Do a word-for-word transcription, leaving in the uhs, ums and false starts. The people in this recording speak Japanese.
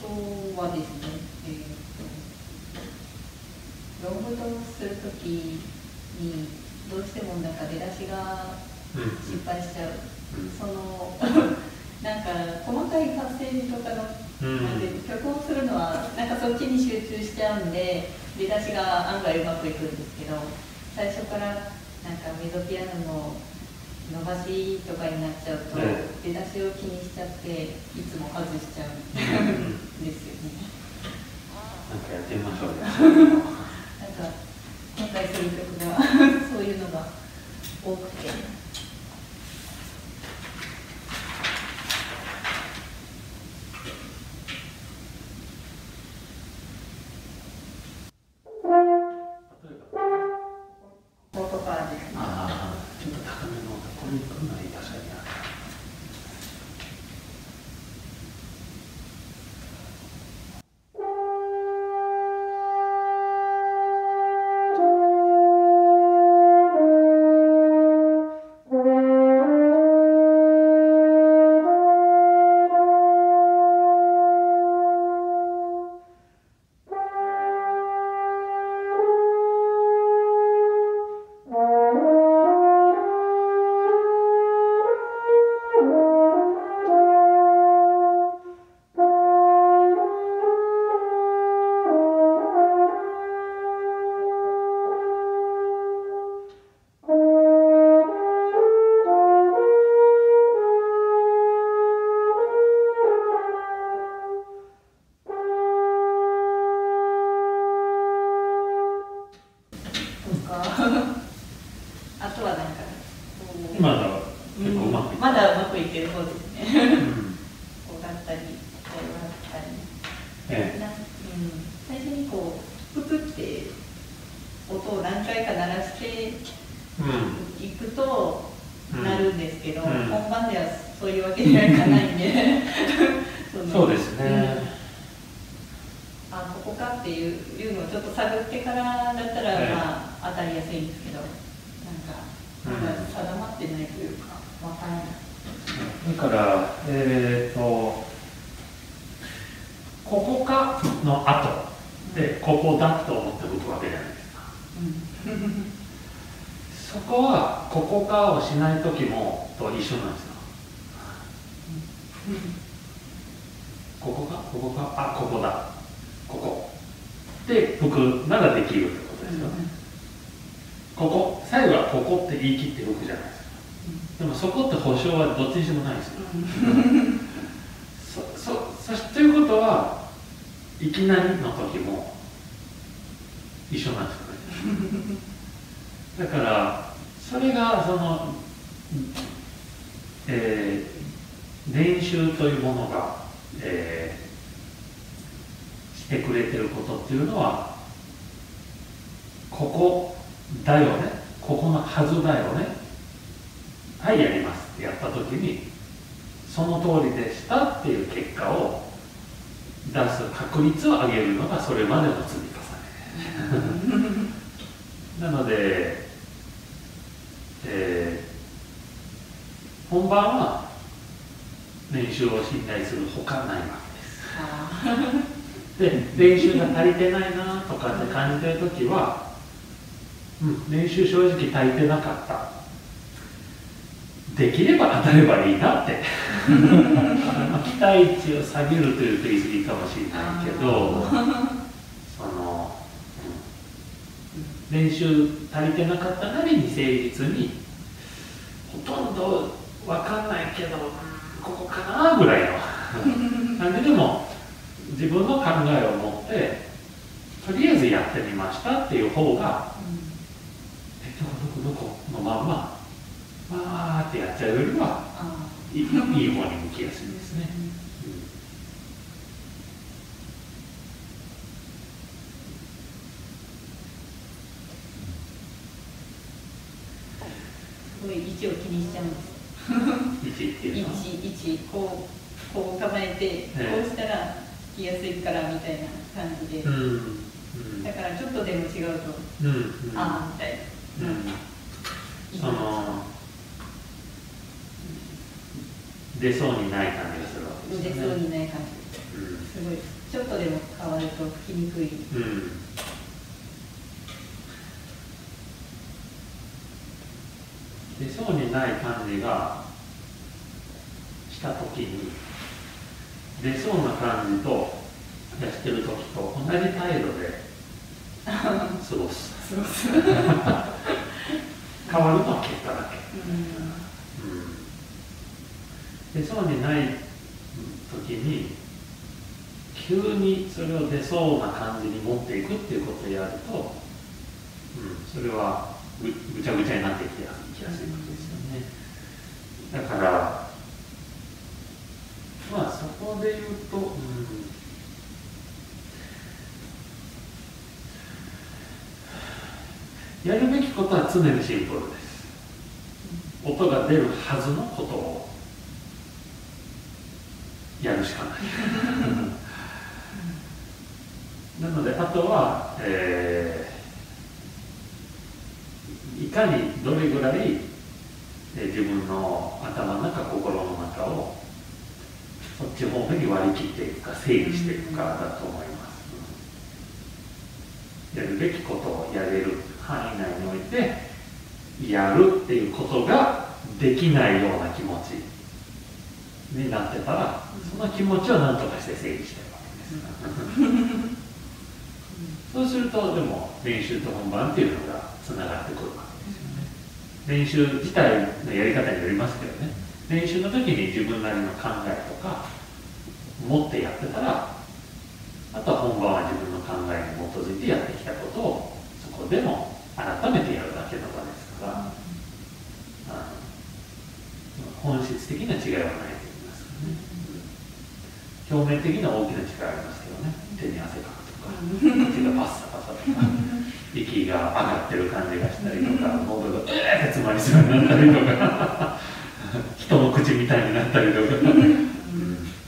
とはですね、えー、とロングトするときにどうしてもなんか出だしが失敗しちゃう、うん、そのなんか細かいパッセージとかの、うん、なんで曲をするのはなんかそっちに集中しちゃうんで出だしが案外うまくいくんですけど、最初からなんかメゾピアノの伸ばしとかになっちゃうと、ね、出だしを気にしちゃっていつも外しちゃうんですよね。 なんかやってみましょうね。 なんか今回する曲がそういうのが多くて。あとはなんかまだ結構うまくいってる、 まだうまくいってる方ですね。 うん、 こうだったり、こうだったり、 ええ、 な、うん、最初にこうププって音を何回か鳴らしていくとなるんですけど、うん、本番ではそういうわけにはいかないんでそ, そうですね、 うん、あ、ここかっていう、いうのをちょっと探ってからだったら、ええ、まあ当たりやすいんですけど、なんかまだ定まってないというかわからない。 だからえっ、ー、とここかの後でここだと思って吹くわけじゃないですか。うん、そこはここかをしない時もと一緒なんですよ。うん、ここかここかあここだここで吹くならできるってことですよね。うん、ここ最後はここって言い切って吹くじゃないですか。うん、でもそこって保証はどっちにしてもないんですよ。うんそそそということはいきなりの時も一緒なんですよね。だからそれがその、えー、練習というものが、えー、してくれてることっていうのはここだよね、ここのはずだよね、はいやりますってやった時にその通りでしたっていう結果を出す確率を上げるのがそれまでの積み重ねなので、えー、本番は練習を信頼するほかないわけです。で、練習が足りてないなとかって感じてるときは、うん、練習正直足りてなかった。できれば当たればいいなって期待値を下げるというと言い過ぎかもしれないけど、その、うん、練習足りてなかったなりに誠実にほとんど分かんないけど、うん、ここかなぐらいの感じでも自分の考えを持ってとりあえずやってみましたっていう方が、うん、えどこどこどこのまんまわーってやっちゃうよりはいい、いい方に向きやすいですね。うん、 すごい位置を気にしちゃうんです。 位置っていうのは位置、位置、こう、こう構えて、こうしたら弾きやすいからみたいな感じで、うんうん、だからちょっとでも違うと、うんうん、ああみたいな。うん、 その出そうにない感じがするわけですよね。 出そうにない感じ、うん、すごいちょっとでも変わると吹きにくい、うん、 出そうにない感じがしたときに、出そうな感じとやってるときと同じ態度で過ごす変わるのは結果だけ、うんうん、出そうにないときに急にそれを出そうな感じに持っていくっていうことをやると、うん、それは ぐ, ぐちゃぐちゃになってきやすいわけですよね。だからまあそこで言うと、うん、やるべきことは常にシンプルです。音が出るはずのことをやるしかないなのであとは、えー、いかにどれぐらい、えー、自分の頭の中心の中をそっち方面に割り切っていくか整理していくかだと思います、うん、やるべきことをやれる範囲内においてやるっていうことができないような気持ちになってたら、その気持ちを何とかして整理してるわけですそうするとでも練習と本番っていうのがつながってくるわけですよね。練習自体のやり方によりますけどね、練習の時に自分なりの考えとか持ってやってたら、あとは本番は自分の考えに基づいてやってきたことをそこでも改めてやるだけの場ですから、あの本質的な違いはないと言いますかね、うん、表面的な大きな違いありますけどね、手に汗かくとか手がパッサパサとか息が上がってる感じがしたりとか喉がえーって詰まりそうになったりとか人の口みたいになったりとか、うん、